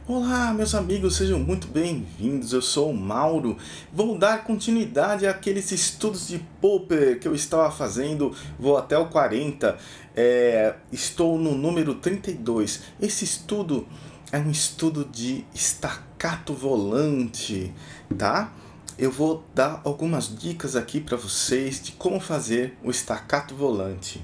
Olá, meus amigos, sejam muito bem-vindos. Eu sou o Mauro. Vou dar continuidade àqueles estudos de Popper que eu estava fazendo. Vou até o 40. Estou no número 32. Esse estudo é um estudo de staccato volante, tá? Eu vou dar algumas dicas aqui para vocês de como fazer o staccato volante.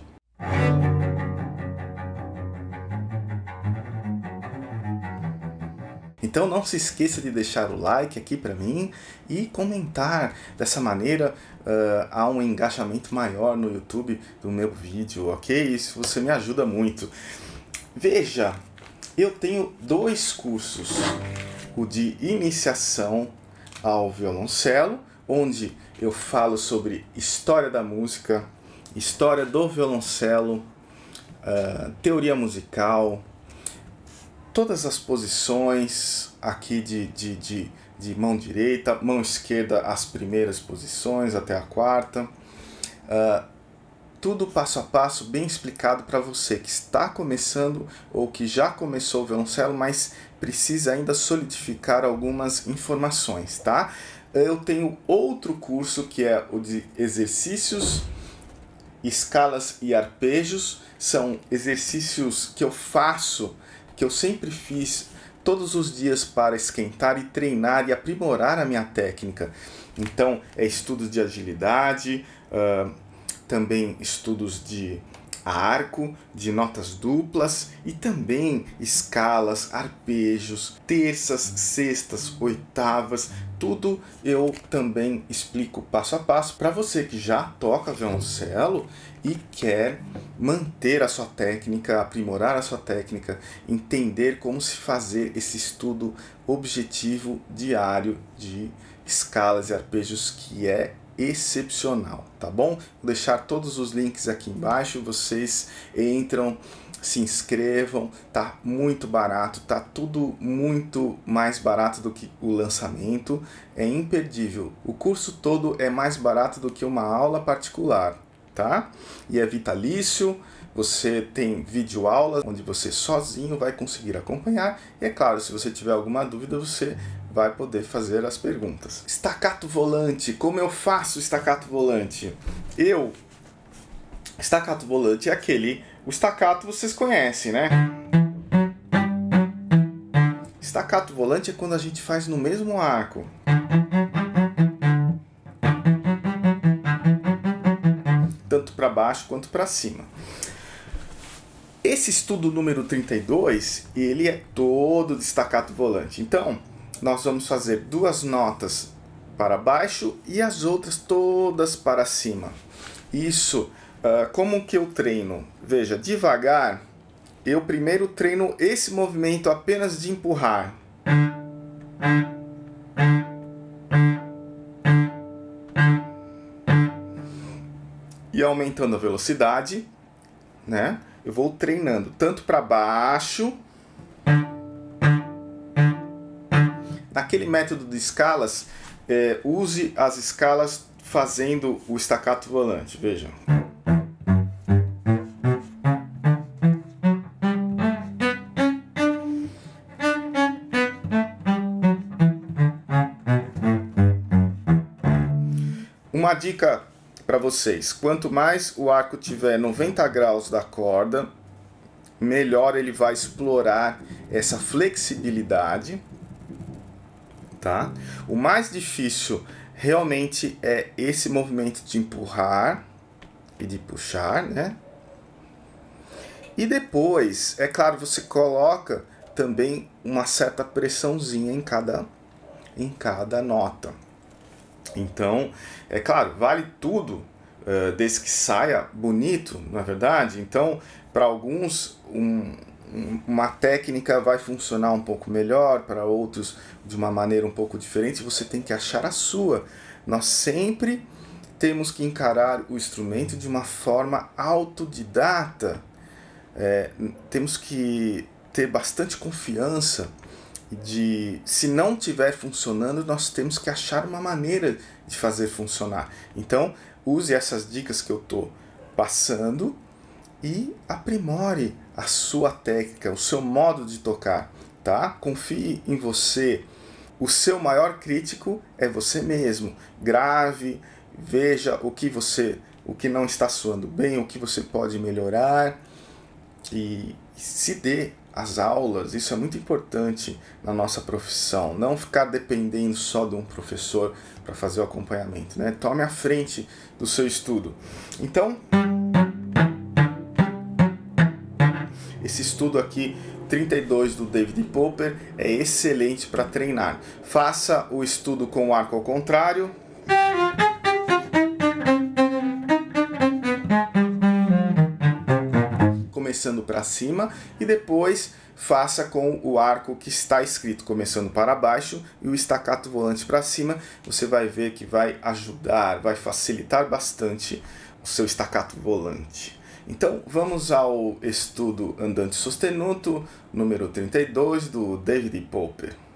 Então não se esqueça de deixar o like aqui para mim e comentar. Dessa maneira há um engajamento maior no YouTube do meu vídeo, ok? Isso você me ajuda muito. Veja, eu tenho dois cursos. O de iniciação ao violoncelo, onde eu falo sobre história da música, história do violoncelo, teoria musical, todas as posições aqui de mão direita, mão esquerda, as primeiras posições até a quarta. Tudo passo a passo, bem explicado para você que está começando ou que já começou o violoncelo, mas precisa ainda solidificar algumas informações, tá? Eu tenho outro curso que é o de exercícios, escalas e arpejos. São exercícios que eu faço, que eu sempre fiz todos os dias para esquentar e treinar e aprimorar a minha técnica. Então, é estudos de agilidade, também estudos de arco, de notas duplas e também escalas, arpejos, terças, sextas, oitavas. Tudo eu também explico passo a passo para você que já toca violoncelo e quer manter a sua técnica, aprimorar a sua técnica, entender como se fazer esse estudo objetivo diário de escalas e arpejos que é excepcional, tá bom? Vou deixar todos os links aqui embaixo, vocês entram, se inscrevam, tá muito barato, tá tudo muito mais barato do que o lançamento, é imperdível. O curso todo é mais barato do que uma aula particular, tá? E é vitalício, você tem videoaulas onde você sozinho vai conseguir acompanhar. E é claro, se você tiver alguma dúvida, você vai poder fazer as perguntas. Staccato volante, como eu faço staccato volante? Staccato volante é o staccato vocês conhecem, né? Staccato volante é quando a gente faz no mesmo arco. Tanto para baixo quanto para cima. Esse estudo número 32, ele é todo de staccato volante. Então, nós vamos fazer duas notas para baixo e as outras todas para cima. Isso, como que eu treino? Veja, devagar, eu primeiro treino esse movimento apenas de empurrar. E aumentando a velocidade, né? Eu vou treinando tanto para baixo. Naquele método de escalas, use as escalas fazendo o staccato volante. Vejam. Uma dica para vocês: quanto mais o arco tiver 90 graus da corda, melhor ele vai explorar essa flexibilidade. Tá? O mais difícil realmente é esse movimento de empurrar e de puxar, né? E depois, é claro, você coloca também uma certa pressãozinha em cada nota. Então, é claro, vale tudo desde que saia bonito, na verdade. Então, para alguns, uma técnica vai funcionar um pouco melhor, para outros de uma maneira um pouco diferente. Você tem que achar a sua. Nós sempre temos que encarar o instrumento de uma forma autodidata. Temos que ter bastante confiança se não estiver funcionando, nós temos que achar uma maneira de fazer funcionar. Então, use essas dicas que eu estou passando e aprimore a sua técnica, o seu modo de tocar. tá? Confie em você. O seu maior crítico é você mesmo. Grave, veja o que não está soando bem, o que você pode melhorar e se dê as aulas. Isso é muito importante na nossa profissão. Não ficar dependendo só de um professor para fazer o acompanhamento, né? Tome a frente do seu estudo. Então, esse estudo aqui 32 do David Popper é excelente para treinar. Faça o estudo com o arco ao contrário. Começando para cima, e depois faça com o arco que está escrito começando para baixo e o staccato volante para cima. Você vai ver que vai ajudar, vai facilitar bastante o seu staccato volante. Então, vamos ao estudo andante sostenuto, número 32, do David Popper.